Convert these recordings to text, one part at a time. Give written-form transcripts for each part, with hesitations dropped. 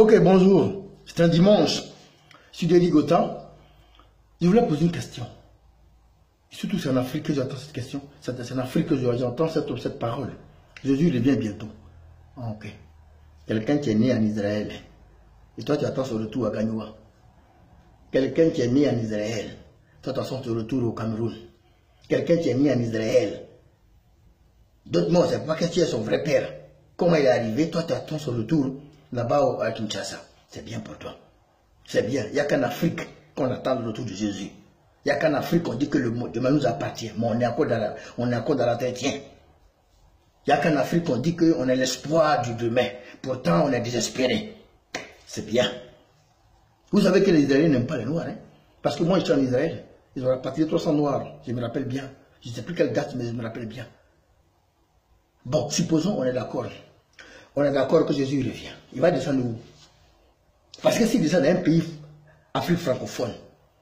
Ok, bonjour. C'est un dimanche. Je suis Dédé Gota. Je voulais poser une question. Surtout, c'est en Afrique que j'entends cette question. C'est en Afrique que j'entends cette parole. Jésus revient bientôt. Ah, ok. Quelqu'un qui est né en Israël. Et toi, tu attends son retour à Gagnoua. Quelqu'un qui est né en Israël. Toi, tu attends son retour au Cameroun. Quelqu'un qui est né en Israël. D'autres mots, c'est pas que tu es son vrai père. Comment il est arrivé, toi, tu attends son retour là-bas à Kinshasa. C'est bien pour toi. C'est bien. Il n'y a qu'en Afrique qu'on attend le retour de Jésus. Il n'y a qu'en Afrique qu'on dit que le demain nous appartient. Mais on est encore dans l'entretien. Il n'y a qu'en Afrique qu'on dit qu'on a l'espoir du demain. Pourtant, on est désespéré. C'est bien. Vous savez que les Israéliens n'aiment pas les Noirs. Hein? Parce que moi, je suis en Israël. Ils ont rapatrié 300 Noirs. Je me rappelle bien. Je ne sais plus quelle date, mais je me rappelle bien. Bon, supposons on est d'accord. On est d'accord que Jésus revient. Il va descendre où? Parce que s'il descend dans un pays, Afrique francophone,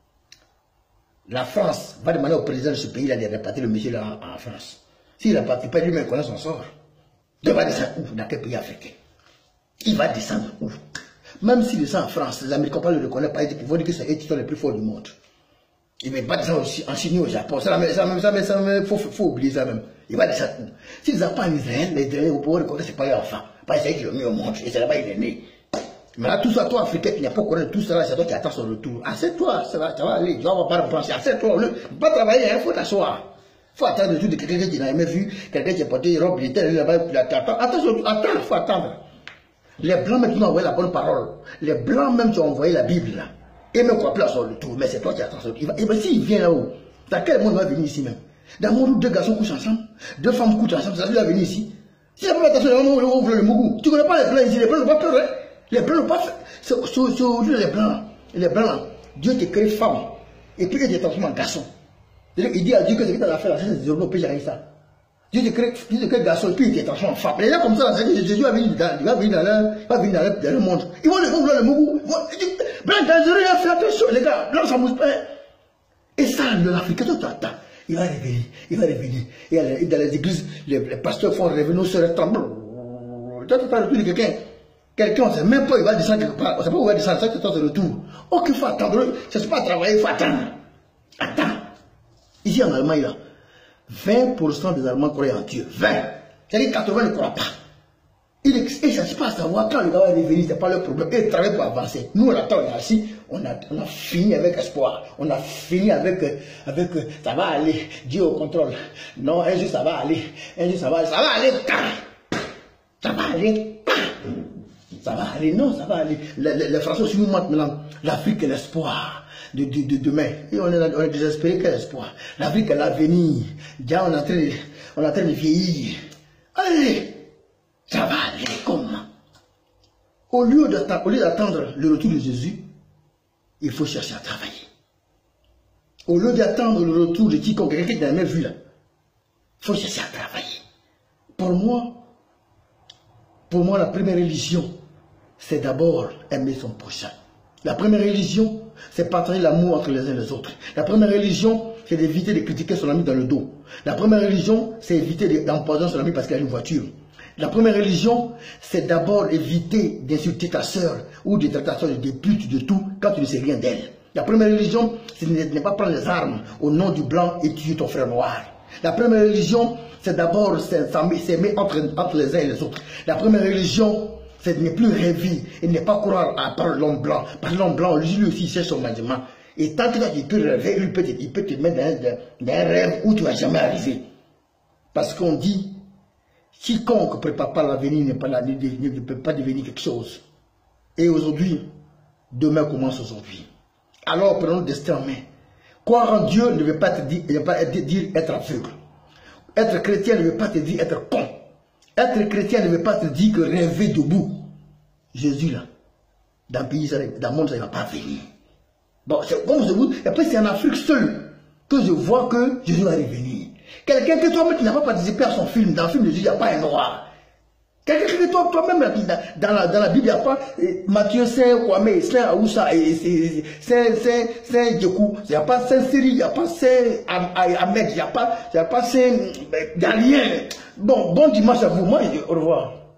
la France va demander au président de ce pays-là de répartir le monsieur là en France. S'il ne répatrie pas, lui-même connaît son sort. Il va descendre où? Dans quel pays africain? Il va descendre où? Même s'il descend en France, les Américains ne le reconnaissent pas, ils vont dire que c'est eux qui sont les plus forts du monde. Il ne va pas descendre en Chine ou au Japon. Faut oublier ça même. Il va descendre où? S'il descend pas en Israël, les Israéliens vont pouvoir reconnaître que ce n'est pas leur enfant. Pas c'est qui l'ont mis au monde. Et c'est là-bas il est né. Mais là, tout ça, toi, Africain, qui n'a pas connu tout ça, c'est toi qui attends son retour. Assieds-toi, ça va aller. Tu vas pas repenser. Assieds-toi. Ne pas travailler, il faut t'asseoir. Il faut attendre le retour de quelqu'un qui n'a jamais vu, quelqu'un qui a porté une robe militaire, là-bas, attends, il faut attendre. Les Blancs, même, qui ont envoyé la bonne parole. Les Blancs, même, qui ont envoyé la Bible, là. Et même qu'on appelle à son retour. Mais c'est toi qui attends son retour. Et bien, s'il vient là-haut, dans quel monde va venir ici même? Dans mon groupe, deux garçons couchent ensemble, deux femmes couchent ensemble, ça va venir ici. Si la première attention, on ouvre le mougou. Tu ne connais pas les Blancs ici, les Blancs n'ont pas peur, hein? Les Blancs n'ont pas fait. C'est aujourd'hui les Blancs. Les Blancs, là, Dieu te crée femme. Et puis il te transforme en garçon. Il dit à Dieu que ce que tu as fait là, c'est des hommes, péché ça. Dieu te crée garçon, et puis il te transforme en femme. Les gens comme ça, c'est que Jésus va venir dans le monde. Ils vont ouvrir le mougou. Blanc dangereux, fais attention, les gars. Blanc, ça ne mousse pas. Et ça, l'Africain, toi, tu attends. Il va revenir, il va revenir. Et dans les églises, les pasteurs font revenir, nos sœurs tremblent. Toi, tu parles de quelqu'un. Quelqu'un, on ne sait même pas, il va descendre quelque part. On ne sait pas où il va descendre, ça, c'est ton retour. Ok, il faut attendre. Ce n'est pas travailler, il faut attendre. Attends. Ici en Allemagne, là, 20% des Allemands croient en Dieu. 20. C'est-à-dire 80 ne croient pas. Ils ne cherchent pas à savoir quand le gars va revenir, ce n'est pas leur problème. Ils travaillent pour avancer. Nous, on attend ici, on a fini avec espoir. On a fini avec ça va aller, Dieu au contrôle. Non, un jour ça va aller. Un jour ça va aller. Ça va aller. Ça va aller. Ça va aller. Non, ça va aller. Les Français aussi nous montrent maintenant l'Afrique est l'espoir de demain. Et on est désespéré quel espoir. L'Afrique est l'avenir. Déjà, on est en train de vieillir. Allez. Ça va aller comment? Au lieu d'attendre le retour de Jésus, il faut chercher à travailler. Au lieu d'attendre le retour de quiconque, quelqu'un qui n'a jamais vu là, il faut chercher à travailler. Pour moi, la première religion, c'est d'abord aimer son prochain. La première religion, c'est partager l'amour entre les uns et les autres. La première religion, c'est d'éviter de critiquer son ami dans le dos. La première religion, c'est éviter d'empoisonner son ami parce qu'il a une voiture. La première religion, c'est d'abord éviter d'insulter ta soeur ou de traiter ta soeur de pute, de tout, quand tu ne sais rien d'elle. La première religion, c'est de ne pas prendre les armes au nom du blanc et tuer ton frère noir. La première religion, c'est d'abord s'aimer entre les uns et les autres. La première religion, c'est de ne plus rêver et de ne pas croire à l'homme blanc. Parce que l'homme blanc, lui aussi, il cherche son maniement. Et tant que tu peux rêver, il peut te mettre dans un rêve où tu ne vas jamais arriver. Parce qu'on dit, quiconque ne prépare pas l'avenir ne peut pas devenir quelque chose. Et aujourd'hui, demain commence aujourd'hui. Alors prenons le destin en main. Croire en Dieu ne veut pas te dire être aveugle. Être chrétien ne veut pas te dire être con. Être chrétien ne veut pas te dire que rêver debout. Jésus là, dans le monde, ça ne va pas venir. Bon, comme je vous dis, après c'est en Afrique seule que je vois que Jésus va revenir. Quelqu'un que toi-même, tu n'as pas participé à son film. Dans le film de Jésus, il n'y a pas un noir. Quelqu'un que toi-même, dans la Bible, il n'y a pas Matthieu, Saint Kwame, Saint Aoussa, Saint Djekou, il n'y a pas Saint Syrie, il n'y a pas Saint Ahmed, il n'y a pas Saint Galien. Bon dimanche à vous. Moi, au revoir.